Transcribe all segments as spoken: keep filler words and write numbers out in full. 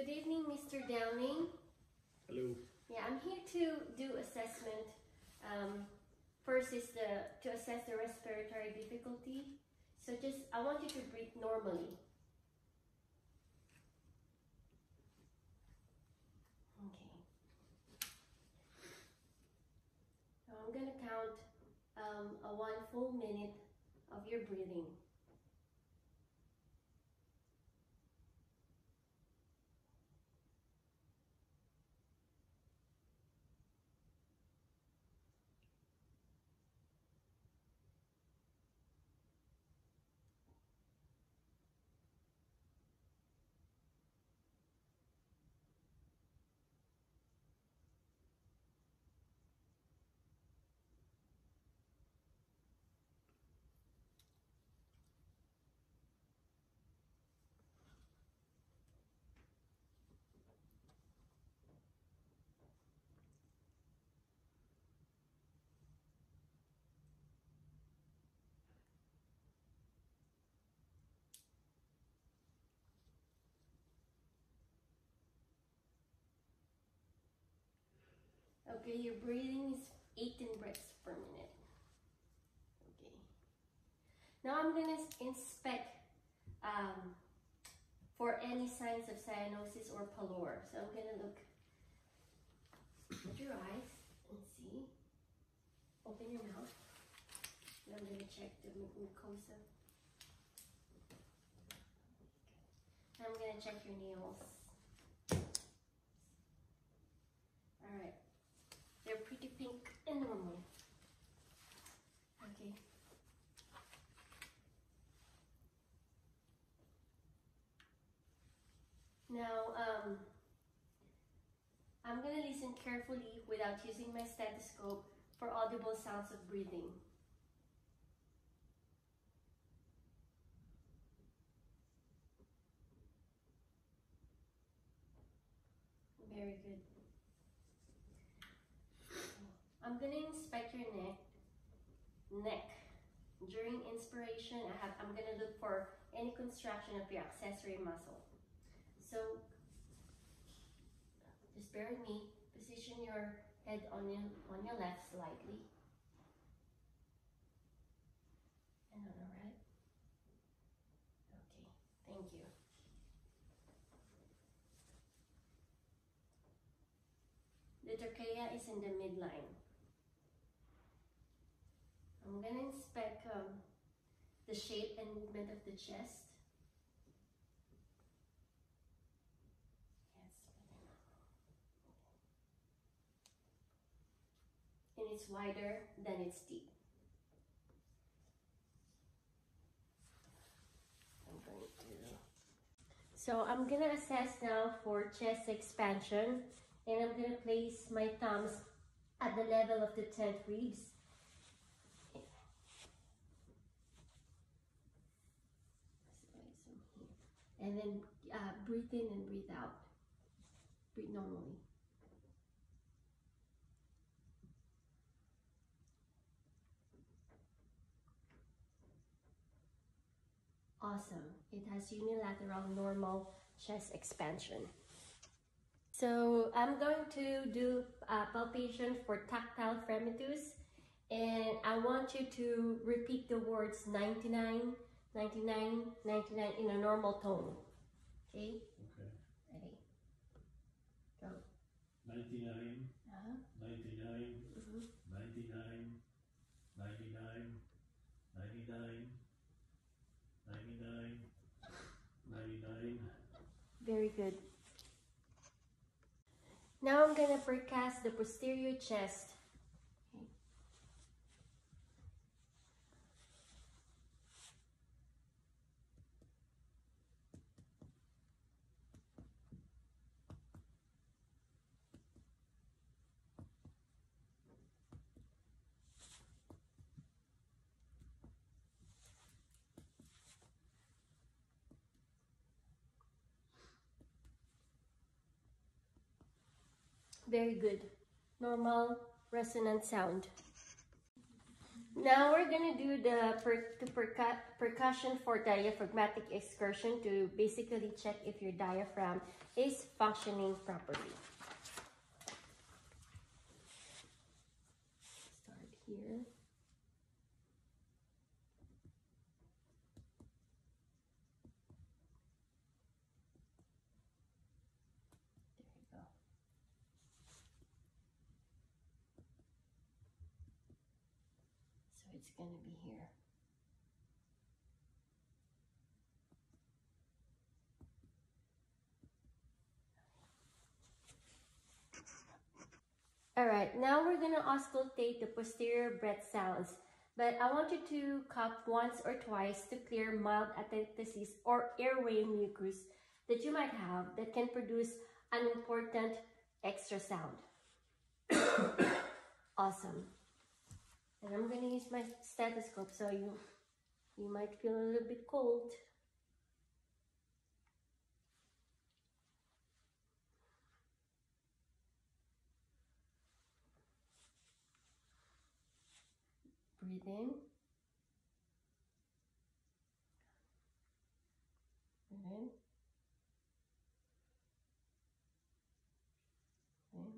Good evening, Mister Downing. Hello. Yeah, I'm here to do assessment. Um, first is the to assess the respiratory difficulty. So just I want you to breathe normally. Okay. Now I'm gonna count um, a one full minute of your breathing. Okay, your breathing is eighteen breaths per minute. Okay. Now I'm gonna inspect um, for any signs of cyanosis or pallor. So I'm gonna look at your eyes and see. Open your mouth. And I'm gonna check the mucosa. And I'm gonna check your nails. All right. They're pretty pink and normal. Okay. Now, um, I'm gonna listen carefully without using my stethoscope for audible sounds of breathing. Very good. I'm gonna inspect your neck. Neck. During inspiration, I have, I'm gonna look for any construction of your accessory muscle. So, just bear with me. Position your head on your, on your left slightly. And on the right. Okay, thank you. The trachea is in the midline. I'm going to inspect um, the shape and movement of the chest. Yes. And it's wider than it's deep. I'm going to... So I'm going to assess now for chest expansion, and I'm going to place my thumbs at the level of the tenth ribs. And then uh, breathe in and breathe out. Breathe normally. Awesome. It has unilateral normal chest expansion. So I'm going to do a palpation for tactile fremitus, and I want you to repeat the words ninety-nine, ninety-nine, ninety-nine in a normal tone. Okay? Okay. Ready? Go. ninety-nine, Uh-huh. ninety-nine, Mm-hmm. ninety-nine, ninety-nine, ninety-nine, ninety-nine, ninety-nine. Very good. Now I'm going to percast the posterior chest. Okay. Very good. Normal resonant sound. Now we're gonna do the per to percu percussion for diaphragmatic excursion to basically check if your diaphragm is functioning properly. Start here. It's going to be here. All right, now we're going to auscultate the posterior breath sounds, but I want you to cough once or twice to clear mild atelectasis or airway mucus that you might have that can produce an important extra sound. Awesome. And I'm going to use my stethoscope, so you, you might feel a little bit cold. Breathe in. Breathe in. In.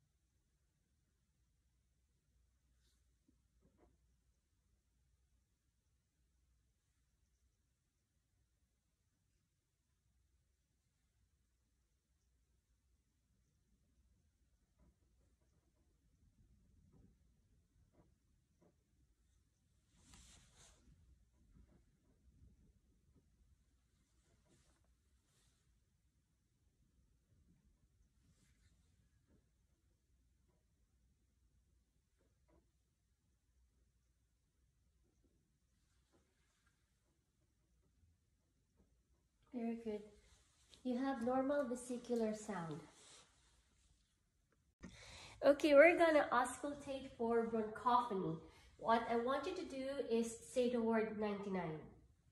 Very good. You have normal vesicular sound. Okay, we're gonna auscultate for bronchophony. What I want you to do is say the word ninety-nine.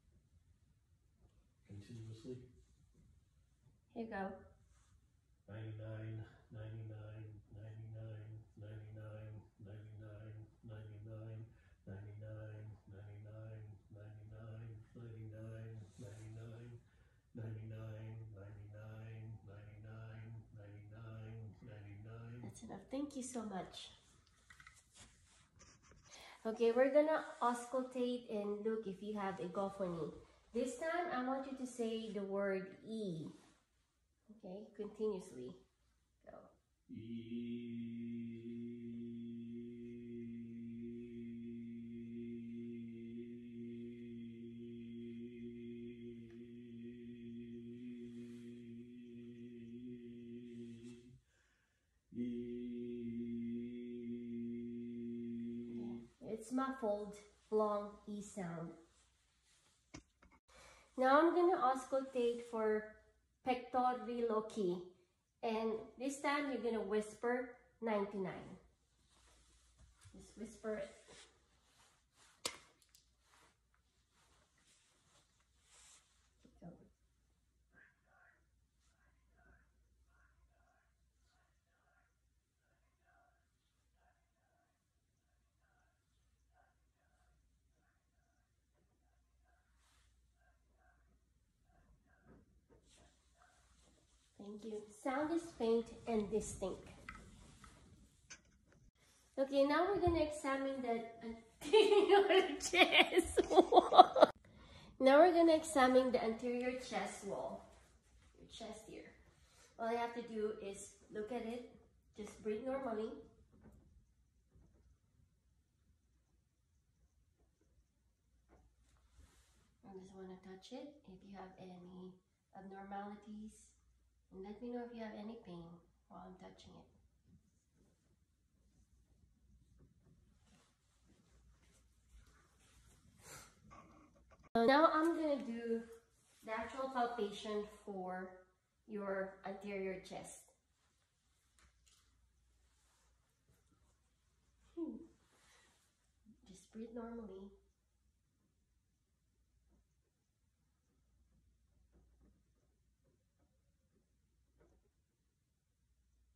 Continuously. Here you go. ninety-nine, ninety-nine, ninety-nine, ninety-nine, ninety-nine, ninety-nine, ninety-nine, ninety-nine, ninety-nine, ninety-nine, ninety-nine, ninety-nine, ninety-nine, ninety-nine, ninety-nine, ninety-nine. That's enough. Thank you so much. Okay, we're gonna auscultate and look if you have egophony. This time, I want you to say the word E. Okay, continuously. Go. E. It's muffled, long E sound. Now I'm going to auscultate for pectoriloquy. And this time you're going to whisper ninety-nine. Just whisper it. Go. Thank you. Sound is faint and distinct. Okay, now we're going to examine the anterior chest wall. Now we're going to examine the anterior chest wall. Your chest here. All you have to do is look at it. Just breathe normally. I just want to touch it if you have any abnormalities. And let me know if you have any pain while I'm touching it. Now I'm going to do the actual palpation for your anterior chest. Hmm. Just breathe normally.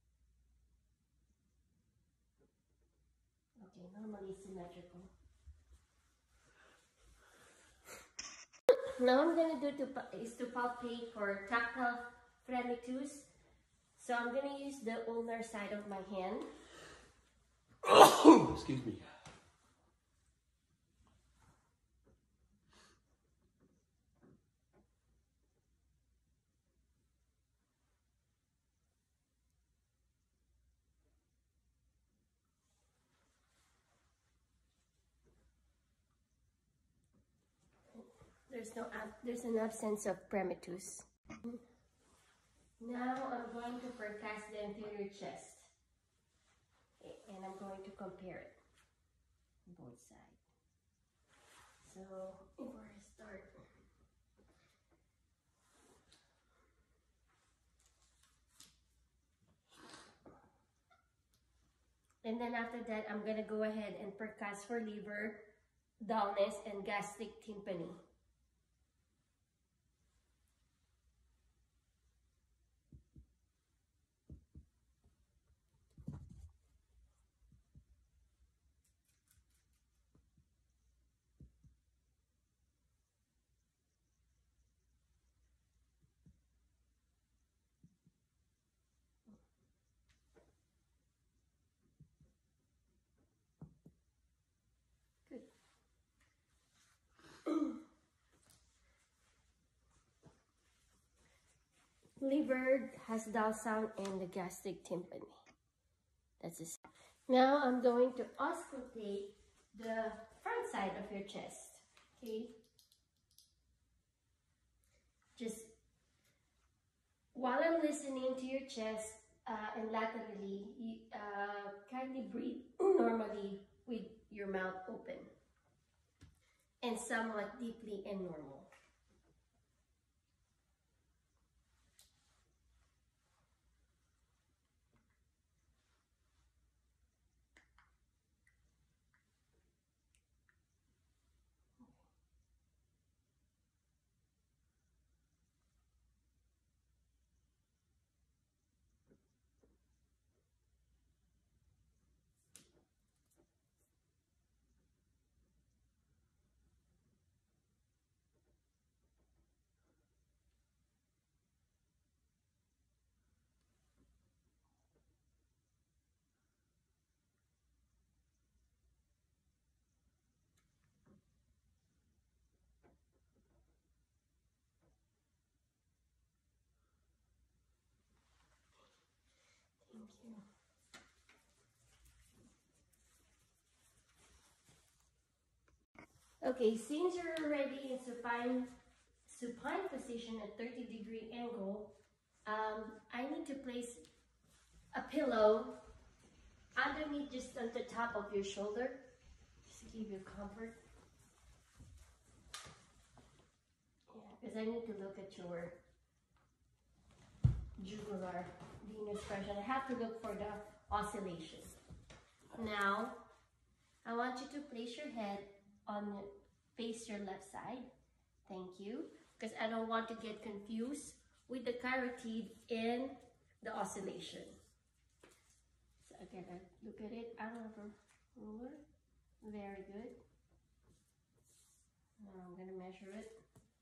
Okay, normally symmetrical. Now I'm gonna do to, is to palpate for tactile fremitus. So I'm gonna use the ulnar side of my hand. Excuse me. There's no there's an absence of fremitus. Now I'm going to percuss the anterior chest, and I'm going to compare it both sides. So where I start? And then after that, I'm gonna go ahead and percuss for liver, dullness, and gastric tympani. Liver has dull sound and the gastric tympani. That's it. Now I'm going to auscultate the front side of your chest. Okay. Just while I'm listening to your chest uh, and laterally, you, uh, kindly breathe normally with your mouth open and somewhat deeply and normal. Thank you. Okay, since you're already in supine, supine position at thirty degree angle, um, I need to place a pillow underneath, just on the top of your shoulder, just to give you comfort. Yeah, because I need to look at your jugular venous pressure. I have to look for the oscillation. Now, I want you to place your head on, face your left side. Thank you. Because I don't want to get confused with the carotid in the oscillation. So again, I look at it out of a ruler. Very good. Now I'm gonna measure it.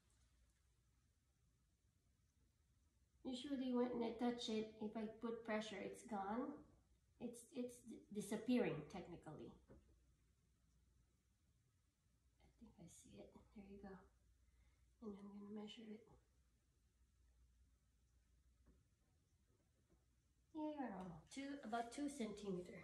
Usually when I touch it, if I put pressure, it's gone. It's, it's disappearing technically. I think I see it. There you go. And I'm going to measure it. Yeah, you're normal. Two, about two centimeter.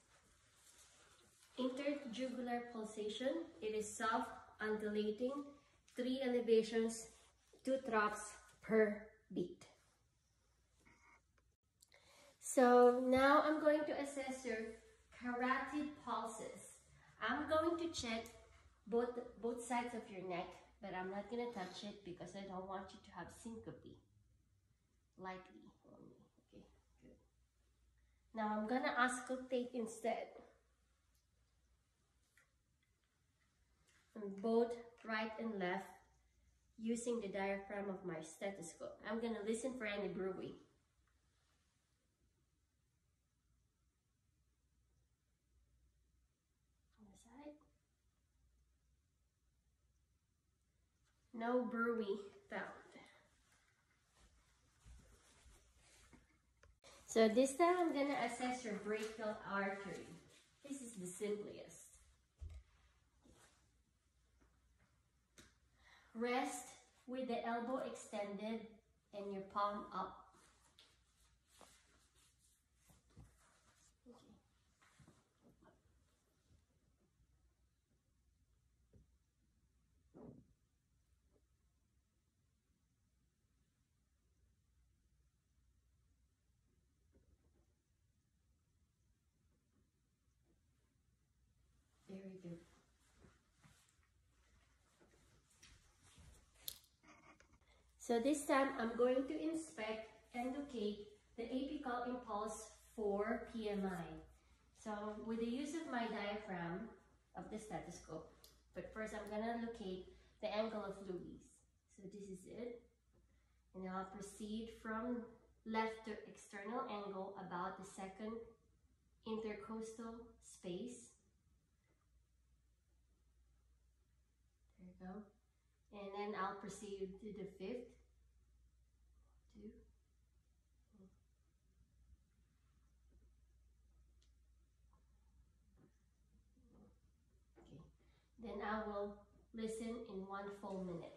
Interjugular pulsation. It is soft, undulating, three elevations, two drops per beat. So now I'm going to assess your carotid pulses. I'm going to check both, both sides of your neck, but I'm not going to touch it because I don't want you to have syncope. Lightly only. Okay, good. Now I'm going to auscultate instead. On both right and left using the diaphragm of my stethoscope. I'm going to listen for any bruit. No bruit found. So this time I'm gonna assess your brachial artery. This is the simplest. Rest with the elbow extended and your palm up. Very good. So this time I'm going to inspect and locate the apical impulse for P M I. So with the use of my diaphragm of the stethoscope, but first I'm gonna locate the angle of Louis. So this is it. And I'll proceed from left to external angle about the second intercostal space. There you go. And then I'll proceed to the fifth. Two. Okay. Then I will listen in one full minute.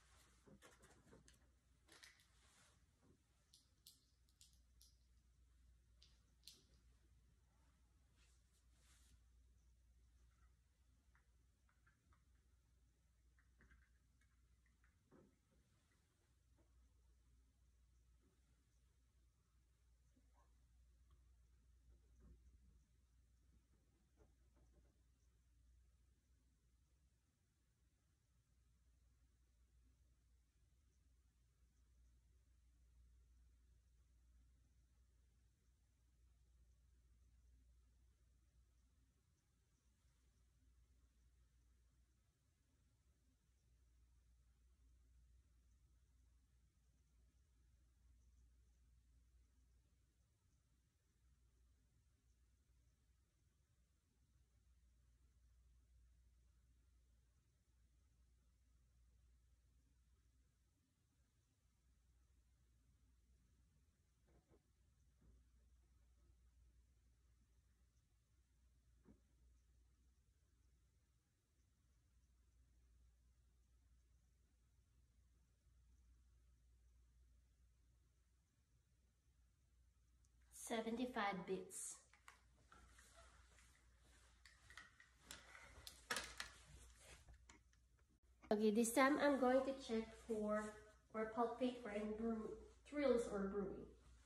seventy-five beats. Okay, this time I'm going to check for or palpate for any thrills or brewing.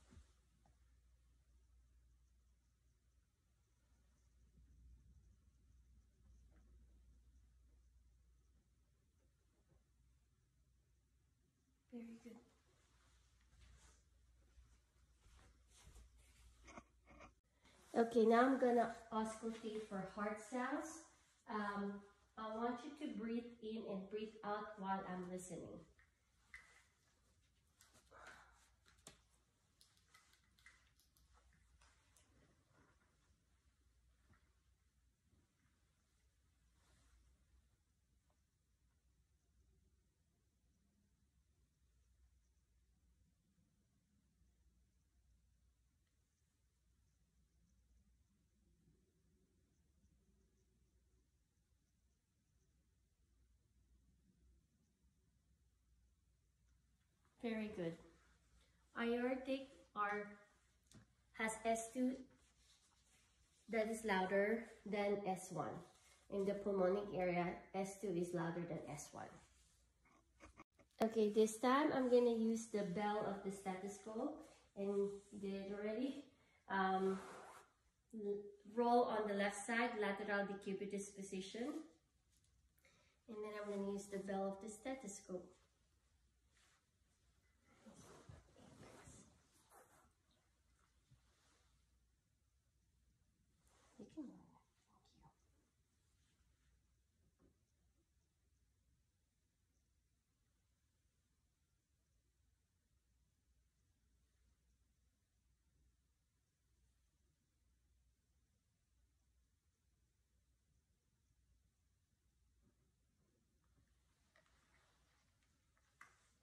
Very good. Okay, now I'm gonna auscultate for heart sounds. Um, I want you to breathe in and breathe out while I'm listening. Very good. Aortic are has S two that is louder than S one. In the pulmonic area, S two is louder than S one. Okay, this time I'm gonna use the bell of the stethoscope, and did it already. Um, roll on the left side, lateral decubitus position. And then I'm gonna use the bell of the stethoscope. You can learn it. Thank you.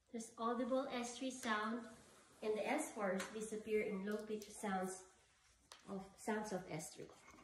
There's audible S three sound, and the S fours disappear in low pitch sounds of sounds of S three.